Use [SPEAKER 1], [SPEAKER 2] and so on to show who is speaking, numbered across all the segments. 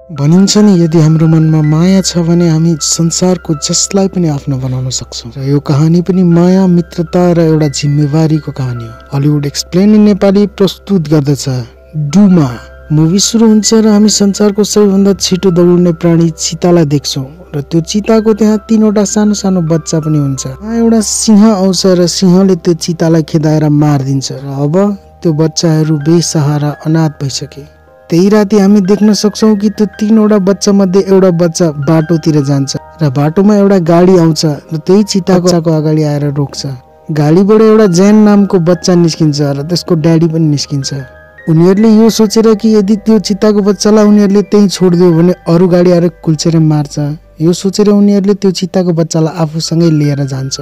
[SPEAKER 1] भनिन्छ नि यदि हाम्रो मनमा माया छ भने हामी संसारको जसलाई पनि आफ्नो बनाउन सक्छौं। र यो कहानी पनि माया, मित्रता र एउटा जिम्मेवारीको कहानी हो। हलिउड एक्सप्लेन इन नेपाली प्रस्तुत गर्दछ डुमा। मुभी सुरु हुन्छ र हामी संसारको सबैभन्दा छिटो दौड्ने प्राणी चितालाई देख्छौं र त्यो चिताको त्यहाँ 3वटा सानो सानो बच्चा पनि हुन्छ। एउटा सिंह आउँछ र सिंहले त्यो चितालाई खेदाएर मारिदिन्छ र अब त्यो बच्चाहरू बेसहारा अनाथ भइसके। त्यही राति हामी देख्न सक्छौं कि त्यो 3वटा बच्चा मध्ये एउटा बच्चा बाटोतिर जान्छ र बाटोमा एउटा गाडी आउँछ र त्यही चिताको अगाडि आएर रोक्छ। गाडीबाट एउटा जैन नामको बच्चा निस्किन्छ र त्यसको ड्याडी पनि निस्किन्छ। उनीहरूले यो सोचेर कि यदि त्यो चिताको बच्चालाई उनीहरूले त्यही छोडिदियो भने अरू गाडी आएर कुल्चेर मार्छ। यो सोचेर उनीहरूले त्यो चिताको बच्चालाई आफूसँगै लिएर जान्छ।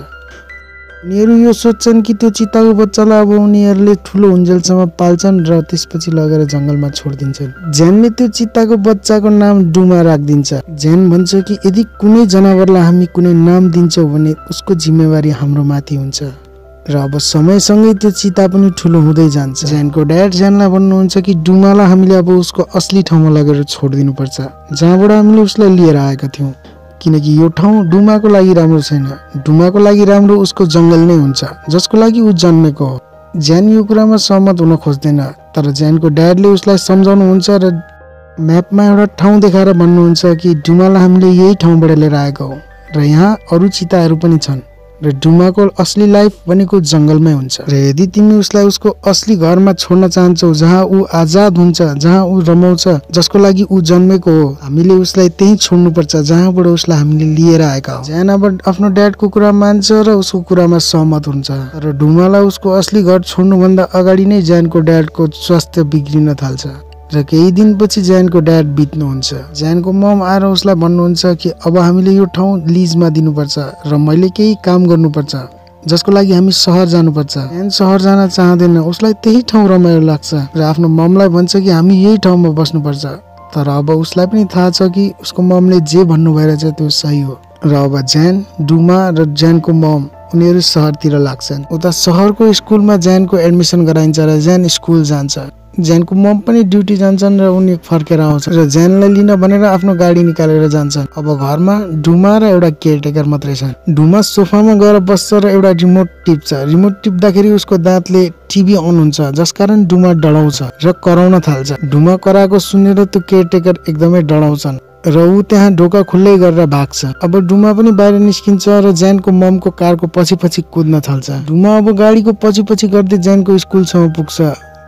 [SPEAKER 1] उनीहरू यो सोच्छन् कि त्यो चिताको बच्चालाई अब उनीहरूले ठुलो हुन्जेलसम्म पाल्छन् र त्यसपछि लगेर जंगलमा छोडिदिन्छन्। जैनले त्यो चिताको बच्चाको नाम डुमा राखिदिन्छ। जैन भन्छ कि यदि कुनै जनावरलाई हामी कुनै नाम दिन्छौं भने उसको जिम्मेवारी हाम्रो माथि हुन्छ। र अब समयसँगै त्यो चिता पनि ठुलो हुँदै जान्छ। जैनको ड्याड जैनलाई भन्नुहुन्छ कि डुमालाई हामीले अब उसको असली ठाउँमा लगेर छोडिदिनु पर्छ जहाँबाट हामीले उसलाई लिएर आएका थियौं, किनकि यो ठाउँ डुमाको लागि राम्रो छैन। डुमाको लागि राम्रो उसको जंगल नै हुन्छ जसको लागि ऊ जन्मेको हो। जैन यो कुरामा सहमत हुन खोज्दैन, तर जैनको ड्याडले उसलाई सम्झाउनुहुन्छ र म्यापमा एउटा ठाउँ देखाएर भन्नुहुन्छ कि डुमालाई हामीले यही ठाउँबाट लिएर आएको हो र यहाँ अरू चिताहरू पनि छन् र डुमाको असली लाइफ भनेको जंगलमै हुन्छ। र यदि तिमी उसलाई उसको असली घरमा छोड्न चाहन्छौ जहाँ ऊ आजाद हुन्छ, जहाँ ऊ रमाउँछ, जसको लागि ऊ जन्मेको हो, हामीले उसलाई त्यही छोड्नुपर्छ जहाँबाट उसलाई हामीले लिएर आएका हौ। जैन अब आफ्नो ड्याडको कुरा मान्छ र उसको कुरामा सहमत हुन्छ। र डुमालाई उसको असली घर छोड्नुभन्दा अगाडि नै जैनको ड्याडको स्वास्थ्य बिग्रिन थाल्छ र केही दिनपछि जैनको ड्याड बित्नुहुन्छ। जैनको मम आएर उसलाई भन्नुहुन्छ कि अब हामीले यो ठाउँ लिजमा दिनुपर्छ र मैले केही काम गर्नुपर्छ जसको लागि हामी सहर जानुपर्छ। जैन सहर जान चाहँदैन, उसलाई त्यही ठाउँ रमाइलो लाग्छ र आफ्नो ममलाई भन्छ कि हामी यही ठाउँमा बस्नुपर्छ। तर अब उसलाई पनि थाहा छ कि उसको ममले जे भन्नु भइरहेछ त्यो सही हो। र अब जैन, डुमा र जैनको मम उनीहरू सहरतिर लाग्छन्। उता सहरको स्कुलमा जैनको एडमिसन गराइन्छ र जैन स्कुल जान्छ। जैनको मम पनि ड्युटी जान्छन् र उनी फर्केर आउँछ र जैनलाई लिन भनेर आफ्नो गाडी निकालेर जान्छन्। अब घरमा डुमा र एउटा केयरटेकर मात्रै छन्। डुमा सोफामा गएर बस्छ र एउटा रिमोट टिप्छ। रिमोट टिप्दाखेरि उसको दाँतले टिभी अन हुन्छ जसकारण डुमा डराउँछ र कराउन थाल्छ। डुमा कराएको सुनेर त्यो केयरटेकर एकदमै डराउँछन् र ऊ त्यहाँ ढोका खुल्लै गरेर भाग्छ। अब डुमा पनि बाहिर निस्किन्छ र जैनको ममको कारको पछि पछि कुद्न थाल्छ। डुमा अब गाडीको पछि पछि गर्दै जैनको स्कुलसम्म पुग्छ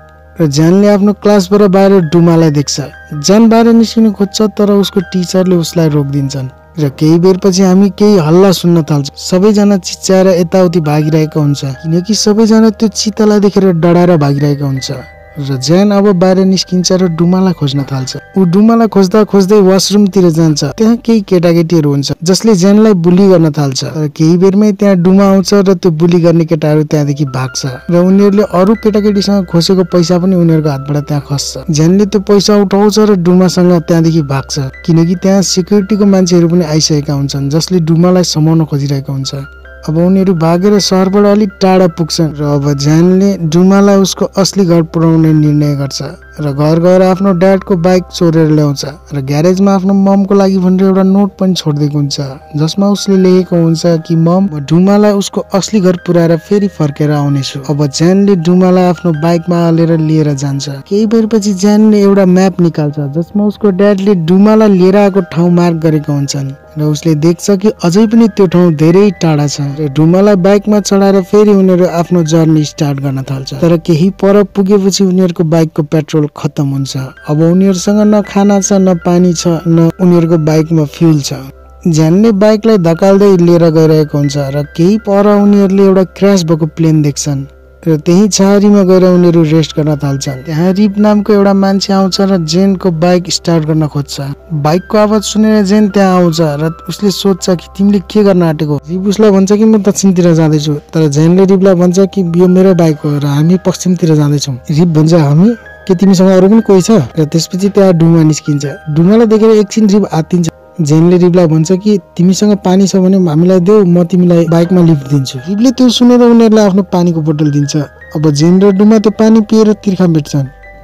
[SPEAKER 1] र जैनले आफ्नो क्लासबाट बाहिर डुमालाई देख्छ। जैन बाहिर निस्किन खोज्छ तर उसको टिचरले उसलाई रोकिदिन्छन् र केही बेरपछि हामी केही हल्ला सुन्न थाल्छौं। सबैजना चिच्याएर यताउति भागिरहेका हुन्छ किनकि सबैजना त्यो चितालाई देखेर डराएर भागिरहेका हुन्छ। र जैन अब बाहिर निस्किन्छ र डुमालाई खोज्न थाल्छ। ऊ डुमालाई खोज्दा खोज्दै वासरुमतिर जान्छ। त्यहाँ केही केटाकेटीहरू हुन्छ जसले जैनलाई बुली गर्न थाल्छ। तर केही बेरमै त्यहाँ डुमा आउँछ र त्यो बुली गर्ने केटाहरू त्यहाँदेखि भाग्छ र उनीहरूले अरू केटाकेटीसँग खोसेको पैसा पनि उनीहरूको हातबाट त्यहाँ खस्छ। जैनले त्यो पैसा उठाउँछ र डुमासँग त्यहाँदेखि भाग्छ किनकि त्यहाँ सिक्युरिटीको मान्छेहरू पनि आइसकेका हुन्छन् जसले डुमालाई समाउन खोजिरहेका हुन्छ। अब उनीहरू भागेर सहरबाट अलिक टाढा पुग्छन् र अब जैनले डुमालाई उसको असली घर पुर्याउने निर्णय गर्छ र घर गएर आफ्नो ड्याडको बाइक चोरेर ल्याउँछ र ग्यारेजमा आफ्नो ममको लागि भनेर एउटा नोट पनि छोडिदिएको हुन्छ जसमा उसले लेखेको हुन्छ कि मम, डुमालाई उसको असली घर पुर्याएर फेरि फर्केर आउनेछु। अब जैनले डुमालाई आफ्नो बाइकमा हालेर लिएर जान्छ। केही बेरपछि जैनले एउटा म्याप निकाल्छ जसमा उसको ड्याडले डुमालाई लिएर आएको ठाउँ मार्क गरेका हुन्छन् र उसले देख्छ कि अझै पनि त्यो ठाउँ धेरै टाढा छ र डुमालाई बाइकमा चढाएर फेरि उनीहरू आफ्नो जर्नी स्टार्ट गर्न थाल्छ। तर केही पर पुगेपछि उनीहरूको बाइकको पेट्रोल खत्तम हुन्छ। अब उनीहरूसँग न खाना छ, न पानी छ, न उनीहरूको बाइकमा फ्युल छ। जैनले बाइकलाई धकाल्दै लिएर गइरहेको हुन्छ र केही पर उनीहरूले एउटा क्र्यास भएको प्लेन देख्छन् र त्यही छाहारीमा गएर उनीहरू रेस्ट गर्न थाल्छन्। त्यहाँ रिप नामको एउटा मान्छे आउँछ र जैनको बाइक स्टार्ट गर्न खोज्छ। बाइकको आवाज सुनेर जैन त्यहाँ आउँछ र उसले सोध्छ कि तिमीले के गर्न आँटेको। रिप उसलाई भन्छ कि म दक्षिणतिर जाँदैछु, तर जैनले रिपलाई भन्छ कि यो मेरो बाइक हो र हामी पश्चिमतिर जाँदैछौँ। रिप भन्छ हामी के तिमीसँग अरू पनि कोही छ? र त्यसपछि त्यहाँ डुमा निस्किन्छ। डुमालाई देखेर एकछिन रिप आत्तिन्छ। जैनले रिपलाई भन्छ कि तिमीसँग पानी छ भने हामीलाई देऊ, म तिमीलाई बाइकमा लिफ्ट दिन्छु। रिपले त्यो सुनेर उनीहरूलाई आफ्नो पानीको बोतल दिन्छ। अब जैन र डुमा त्यो पानी पिएर तिर्खा भेट्छन्।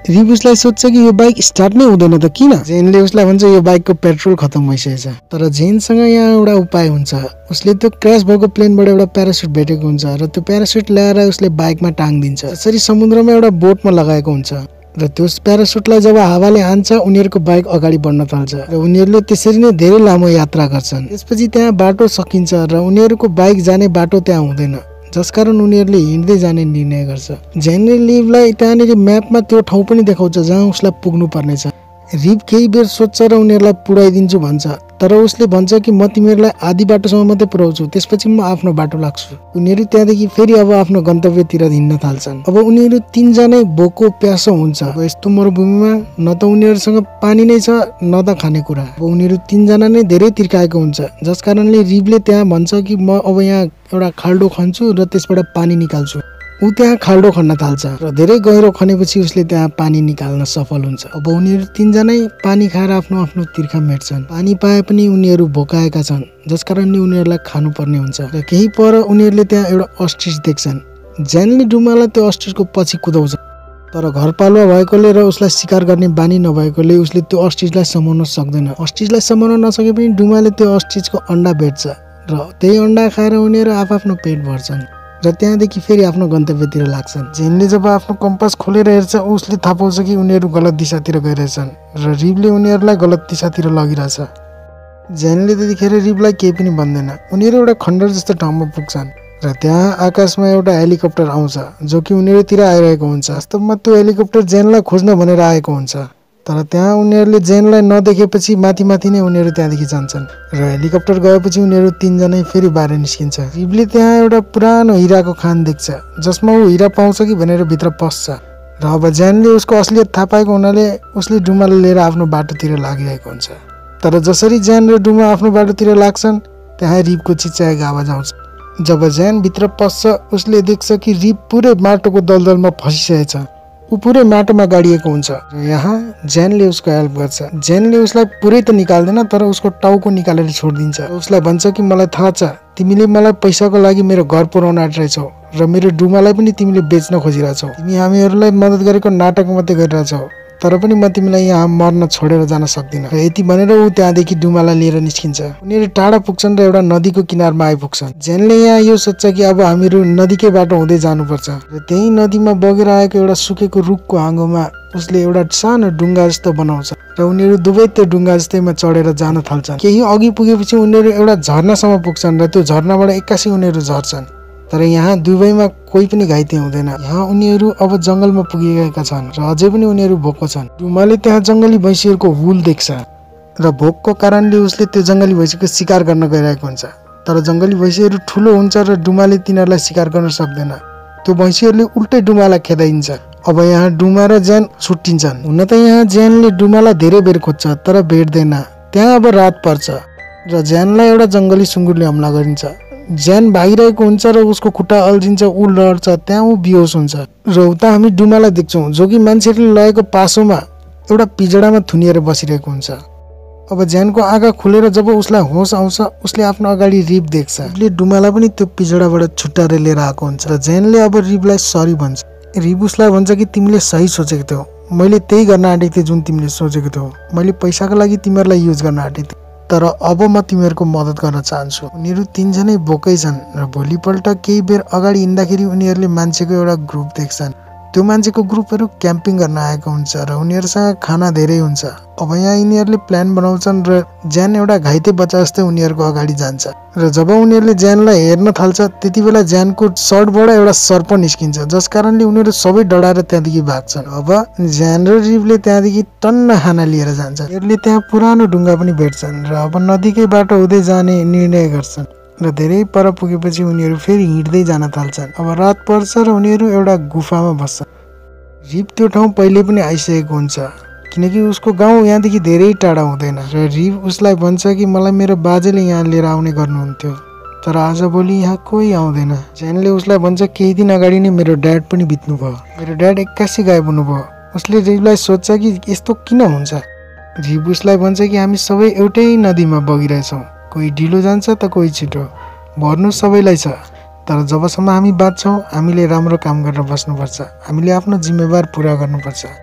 [SPEAKER 1] रिब उसलाई सोध्छ कि यो बाइक स्टार्ट नै हुँदैन त किन? जेनले उसलाई भन्छ यो बाइकको पेट्रोल खतम भइसकेछ। तर जेनसँग यहाँ एउटा उपाय हुन्छ। उसले त्यो क्र्यास भएको प्लेनबाट एउटा प्यारासुट भेटेको हुन्छ र त्यो प्यारासुट ल्याएर उसले बाइकमा टाङ्दिन्छ। त्यसरी समुद्रमा एउटा बोटमा लगाएको हुन्छ र त्यो प्यारासुटलाई जब हावाले हान्छ उनीहरूको बाइक अगाडि बढ्न थाल्छ र उनीहरूले त्यसरी नै धेरै लामो यात्रा गर्छन्। त्यसपछि त्यहाँ बाटो सकिन्छ र उनीहरूको बाइक जाने बाटो त्यहाँ हुँदैन, जसकारण उनीहरूले हिँड्दै जाने निर्णय गर्छ। जेनले लिभलाई त्यहाँनिर म्यापमा त्यो ठाउँ पनि देखाउँछ जहाँ उसलाई पुग्नु पर्नेछ। रिब केही बेर सोध्छ र उनीहरूलाई पुर्याइदिन्छु भन्छ, तर उसले भन्छ कि म तिमीहरूलाई आधी बाटोसम्म मात्रै पुर्याउँछु, त्यसपछि म आफ्नो बाटो लाग्छु। उनीहरू त्यहाँदेखि फेरि अब आफ्नो गन्तव्यतिर हिँड्न थाल्छन्। अब उनीहरू तीनजनै भोको प्यासो हुन्छ। अब यस्तो मरुभूमिमा न त उनीहरूसँग पानी नै छ न त खानेकुरा। अब उनीहरू तीनजना नै धेरै तिर्काएको हुन्छ, जस कारणले रिबले त्यहाँ भन्छ कि म अब यहाँ एउटा खाल्डो खन्छु र त्यसबाट पानी निकाल्छु। ऊ त्यहाँ खाल्डो खन्न थाल्छ र धेरै गहिरो खनेपछि उसले त्यहाँ पानी निकाल्न सफल हुन्छ। अब उनीहरू तीनजनै पानी खाएर आफ्नो आफ्नो तिर्खा मेट्छन्। पानी पाए पनि उनीहरू भोकाएका छन्, जसकारणले उनीहरूलाई खानुपर्ने हुन्छ र केही पर उनीहरूले त्यहाँ एउटा अस्ट्रिच देख्छन्। जेनले डुमालाई त्यो अस्ट्रिचको पछि कुदाउँछ, तर घरपालुवा भएकोले र उसलाई शिकार गर्ने बानी नभएकोले उसले त्यो अस्ट्रिचलाई समाउन सक्दैन। अस्ट्रिचलाई समाउन नसके पनि डुमाले त्यो अस्ट्रिचको अन्डा भेट्छ र त्यही अन्डा खाएर उनीहरू आफ्नो पेट भर्छन् र त्यहाँदेखि फेरि आफ्नो गन्तव्यतिर लाग्छन्। जेनले जब आफ्नो कम्पास खोलेर हेर्छ उसले थाहा पाउँछ कि उनीहरू गलत दिशातिर गइरहेछन् र रिबले उनीहरूलाई गलत दिशातिर लगिरहेछ। जेनले त्यतिखेर रिबलाई केही पनि भन्दैन। उनीहरू एउटा खण्डर जस्तो ठाउँमा पुग्छन् र त्यहाँ आकाशमा एउटा हेलिकप्टर आउँछ जो कि उनीहरूतिर आइरहेको हुन्छ। वास्तवमा त्यो हेलिकप्टर जेनलाई खोज्न भनेर आएको हुन्छ, तर त्यहाँ उनीहरूले जेनलाई नदेखेपछि माथि नै उनीहरू त्यहाँदेखि जान्छन् र हेलिकप्टर गएपछि उनीहरू तीनजनै फेरि बाहिर निस्किन्छ। रिबले त्यहाँ एउटा पुरानो हिराको खान देख्छ जसमा ऊ हिरा पाउँछ कि भनेर भित्र पस्छ र अब जेनले उसको असलियत थाहा पाएको हुनाले उसले डुमालाई लिएर आफ्नो बाटोतिर लागिरहेको हुन्छ। तर जसरी जेन र डुमा आफ्नो बाटोतिर लाग्छन् त्यहाँ रिबको चिच्याएको आवाज आउँछ। जब जेन भित्र पस्छ उसले देख्छ कि रिब पुरै माटोको दलदलमा फसिसकेछ। ऊ पुरै माटोमा गाडिएको हुन्छ र यहाँ जेनले उसको हेल्प गर्छ। जेनले उसलाई पुरै त निकाल्दैन तर उसको टाउको निकालेर छोडिदिन्छ। उसलाई भन्छ कि मलाई थाहा छ तिमीले मलाई पैसाको लागि मेरो घर पुर्याउन आँटिरहेछौ र मेरो डुमालाई पनि तिमीले बेच्न खोजिरहेछौ। तिमी हामीहरूलाई मद्दत गरेको नाटक मात्रै गरिरहेछौ, तर पनि म तिमीलाई यहाँ मर्न छोडेर जान सक्दिनँ। र यति भनेर ऊ त्यहाँदेखि डुमालाई लिएर निस्किन्छ। उनीहरू टाढा पुग्छन् र एउटा नदीको किनारमा आइपुग्छन्। जेनले यहाँ यो सोध्छ कि अब हामीहरू नदीकै बाटो हुँदै जानुपर्छ र त्यही नदीमा बगेर आएको एउटा सुकेको रुखको हाँगोमा उसले एउटा सानो डुङ्गा जस्तो बनाउँछ र उनीहरू दुवै त्यो डुङ्गा जस्तैमा चढेर जान थाल्छन्। केही अघि पुगेपछि उनीहरू एउटा झरनासम्म पुग्छन् र त्यो झरनाबाट एक्कासी उनीहरू झर्छन्, तर यहाँ दुवैमा कोही पनि घाइते हुँदैन। यहाँ उनीहरू अब जंगलमा पुगिरहेका छन् र अझै पनि उनीहरू भोको छन्। डुमाले त्यहाँ जंगली भैँसीहरूको हुल देख्छ र भोकको कारणले उसले त्यो जंगली भैँसीको शिकार गर्न गइरहेको हुन्छ, तर जंगली भैँसीहरू ठुलो हुन्छ र डुमाले तिनीहरूलाई शिकार गर्न सक्दैन। त्यो भैँसीहरूले उल्टै डुमालाई खेदाइन्छ। अब यहाँ डुमा र जेन छुट्टिन्छन्। हुन त यहाँ जेनले डुमालाई धेरै बेर खोज्छ तर भेट्दैन। त्यहाँ अब रात पर्छ र जेनलाई एउटा जंगली सुँगुरले हमला गरिन्छ। जेन भागिरहेको हुन्छ र उसको खुट्टा अल्झिन्छ, ऊ लड्छ, त्यहाँ ऊ बेहोस हुन्छ र उता हामी डुमालाई देख्छौँ जो कि मान्छेले लगेको पासोमा एउटा पिजडामा थुनिएर बसिरहेको हुन्छ। अब जेनको आँखा खुलेर जब उसलाई होस आउँछ उसले आफ्नो अगाडि रिब देख्छ। रिबले डुमालाई पनि त्यो पिजडाबाट छुट्टाएर लिएर आएको हुन्छ र जेनले अब रिबलाई सरी भन्छ। रिब उसलाई भन्छ कि तिमीले सही सोचेको थियौ, मैले त्यही गर्न आँटेको थिएँ जुन तिमीले सोचेको थियौ। मैले पैसाको लागि तिमीहरूलाई युज गर्न आँटेको थिएँ, तर अब म तिमीहरूको मद्दत गर्न चाहन्छु। उनीहरू तीनजनै भोकै छन् र भोलिपल्ट केही बेर अगाडि हिँड्दाखेरि उनीहरूले मान्छेको एउटा ग्रुप देख्छन्। त्यो मान्छेको ग्रुपहरू क्याम्पिङ गर्न आएको हुन्छ र उनीहरूसँग खाना धेरै हुन्छ। अब यहाँ यिनीहरूले प्लान बनाउँछन् र जेन एउटा घाइते बच्चा जस्तै उनीहरूको अगाडि जान्छ र जब उनीहरूले जेनलाई हेर्न थाल्छ त्यति बेला जेनको सर्टबाट एउटा सर्प निस्किन्छ, जस कारणले उनीहरू सबै डराएर त्यहाँदेखि भाग्छन्। अब जेन र रिबले त्यहाँदेखि टन्न खाना लिएर जान्छ। उनीहरूले त्यहाँ पुरानो ढुङ्गा पनि भेट्छन् र अब नदीकै बाटो हुँदै जाने निर्णय गर्छन् र धेरै पर पुगेपछि उनीहरू फेरि हिँड्दै जान थाल्छन्। अब रात पर्छ र उनीहरू एउटा गुफामा बस्छन्। रिब त्यो ठाउँ पहिले पनि आइसकेको हुन्छ किनकि उसको गाउँ यहाँदेखि धेरै टाढा हुँदैन र रिब उसलाई भन्छ कि मलाई मेरो बाजेले यहाँ लिएर आउने गर्नुहुन्थ्यो, तर आजभोलि यहाँ कोही आउँदैन। जेनले उसलाई भन्छ केही दिन अगाडि नै मेरो ड्याड पनि बित्नु भयो, मेरो ड्याड एक्कासी गायब हुनुभयो। उसले रिबलाई सोध्छ कि यस्तो किन हुन्छ। रिब उसलाई भन्छ कि हामी सबै एउटै नदीमा बगिरहेछौँ, कोही ढिलो जान्छ त कोही छिटो, भर्नु सबैलाई छ, तर जबसम्म हामी बाँच्छौँ हामीले राम्रो काम गरेर बस्नुपर्छ, हामीले आफ्नो जिम्मेवार पुरा गर्नुपर्छ।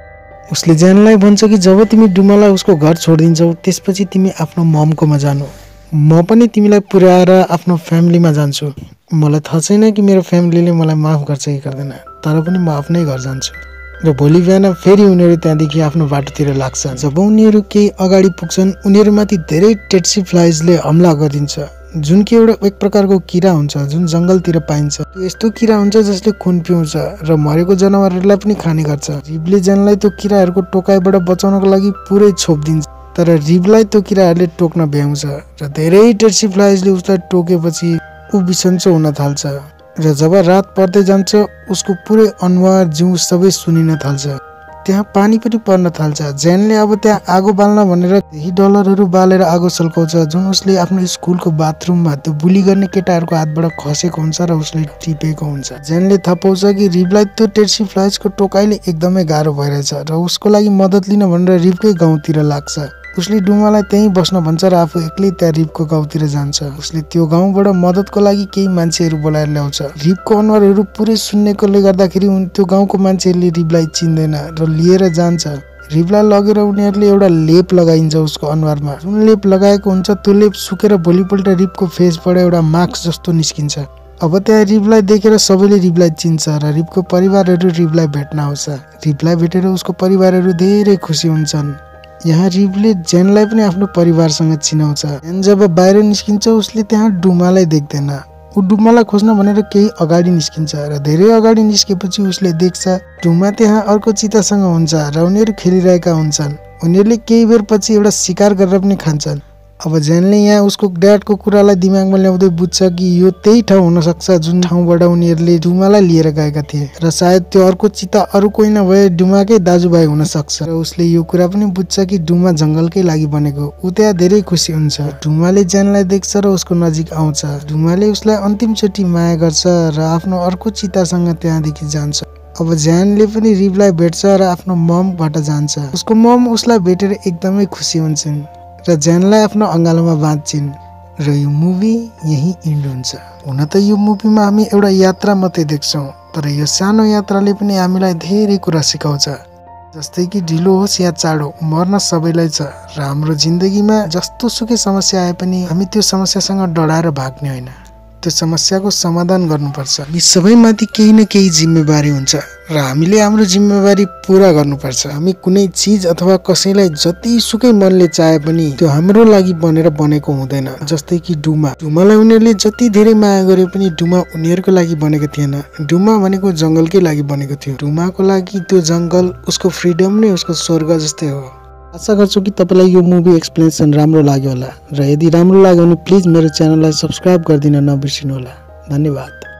[SPEAKER 1] उसले ज्यानलाई भन्छ कि जब तिमी डुमालाई उसको घर छोडिदिन्छौ त्यसपछि तिमी आफ्नो ममकोमा जानु, म पनि तिमीलाई पुर्याएर आफ्नो फ्यामिलीमा जान्छु। मलाई थाहा छैन कि मेरो फ्यामिलीले मलाई माफ गर्छ कि गर्दैन, तर पनि म आफ्नै घर जान्छु। र भोलि बिहान फेरि उनीहरू त्यहाँदेखि आफ्नो बाटोतिर लाग्छ। जब उनीहरू केही अगाडि पुग्छन् उनीहरूमाथि धेरै टेट्सी फ्लाइजले हमला गरिदिन्छ, जुन कि एउटा एक प्रकारको किरा हुन्छ जुन जङ्गलतिर पाइन्छ। त्यो यस्तो किरा हुन्छ जसले खुन पिउँछ र मरेको जनावरहरूलाई पनि खाने गर्छ। रिबले ज्यानलाई त्यो किराहरूको टोकाइबाट बचाउनको लागि पुरै छोपिदिन्छ, तर रिबलाई त्यो किराहरूले टोक्न भ्याउँछ र धेरै टेट्सी फ्लाइजले उसलाई टोकेपछि ऊ बिसन्चो हुन थाल्छ। र जब रात पर्दै जान्छ उसको पुरै अनुहार जिउ सबै सुनिन थाल्छ। त्यहाँ पानी पनि पर्न थाल्छ। ज्यानले अब त्यहाँ आगो बाल्न भनेर केही डलरहरू बालेर आगो सल्काउँछ, जुन उसले आफ्नो स्कुलको बाथरुममा त्यो बुली गर्ने केटाहरूको हातबाट खसेको हुन्छ र उसले टिपेको हुन्छ। ज्यानले थाहा पाउँछ कि रिबलाई त्यो टेट्सी फ्लाइजको टोकाइले एकदमै गाह्रो भइरहेछ र उसको लागि मद्दत लिन भनेर रिबकै गाउँतिर लाग्छ। उसले डुमालाई त्यहीँ बस्न भन्छ र आफू एक्लै त्यहाँ रिबको गाउँतिर जान्छ। उसले त्यो गाउँबाट मद्दतको लागि केही मान्छेहरू बोलाएर ल्याउँछ। रिबको अनुहारहरू पुरै सुन्नेकोले गर्दाखेरि त्यो गाउँको मान्छेहरूले रिबलाई चिन्दैन र लिएर जान्छ। रिबलाई लगेर उनीहरूले एउटा लेप लगाइन्छ उसको अनुहारमा। जुन लेप लगाएको हुन्छ त्यो लेप सुकेर भोलिपल्ट रिबको फेसबाट एउटा मास्क जस्तो निस्किन्छ। अब त्यहाँ रिबलाई देखेर सबैले रिबलाई चिन्छ र रिबको परिवारहरू रिबलाई भेट्न आउँछ। रिबलाई भेटेर उसको परिवारहरू धेरै खुसी हुन्छन्। यहाँ रिबले ज्यानलाई पनि आफ्नो परिवारसँग चिनाउँछ। ज्यान जब बाहिर निस्किन्छ उसले त्यहाँ डुमालाई देख्दैन। ऊ डुमालाई खोज्न भनेर केही अगाडि निस्किन्छ र धेरै अगाडि निस्केपछि उसले देख्छ डुमा त्यहाँ अर्को चितासँग हुन्छ र उनीहरू खेलिरहेका हुन्छन्। उनीहरूले केही बेर पछि एउटा शिकार गरेर पनि खान्छन्। अब ज्यानले यहाँ उसको ड्याडको कुरालाई दिमागमा ल्याउँदै बुझ्छ कि यो त्यही ठाउँ हुनसक्छ जुन ठाउँबाट उनीहरूले डुमालाई लिएर गएका थिए र सायद त्यो अर्को चिता अरू कोही नभए डुमाकै दाजुभाइ हुनसक्छ। र उसले यो कुरा पनि बुझ्छ कि डुमा जङ्गलकै लागि बनेको। ऊ त्यहाँ धेरै खुसी हुन्छ। डुमाले ज्यानलाई देख्छ र उसको नजिक आउँछ। डुमाले उसलाई अन्तिमचोटि माया गर्छ र आफ्नो अर्को चितासँग त्यहाँदेखि जान्छ। अब ज्यानले पनि रिबलाई भेट्छ र आफ्नो ममबाट जान्छ। उसको मम उसलाई भेटेर एकदमै खुसी हुन्छन् र ज्यानलाई आफ्नो अँगालोमा बाँध्छिन् र यो मुभी यही इन्ड हुन्छ। हुन त यो मुभीमा हामी एउटा यात्रा मात्रै देख्छौँ, तर यो सानो यात्राले पनि हामीलाई धेरै कुरा सिकाउँछ। जस्तै कि ढिलो होस् या चाँडो मर्न सबैलाई छ र हाम्रो जिन्दगीमा जस्तो सुकै समस्या आए पनि हामी त्यो समस्यासँग डराएर भाग्ने होइन, त्यो समस्याको समाधान गर्नुपर्छ। हामी सबैमाथि केही न केही जिम्मेवारी हुन्छ र हामीले हाम्रो जिम्मेवारी पुरा गर्नुपर्छ। हामी कुनै चिज अथवा कसैलाई जति सुकै मनले चाहे पनि त्यो हाम्रो लागि बनेको हुँदैन। जस्तै कि डुमालाई उनीहरूले जति धेरै माया गरे पनि डुमा उनीहरूको लागि बनेको थिएन। डुमा भनेको जङ्गलकै लागि बनेको थियो। डुमाको लागि त्यो जङ्गल उसको फ्रिडम नै उसको स्वर्ग जस्तै हो। आशा गर्छु कि तपाईँलाई यो मुभी एक्सप्लेनेसन राम्रो लाग्यो होला र यदि राम्रो लाग्यो भने प्लिज मेरो च्यानललाई सब्सक्राइब गरिदिन नबिर्सिनु होला। धन्यवाद।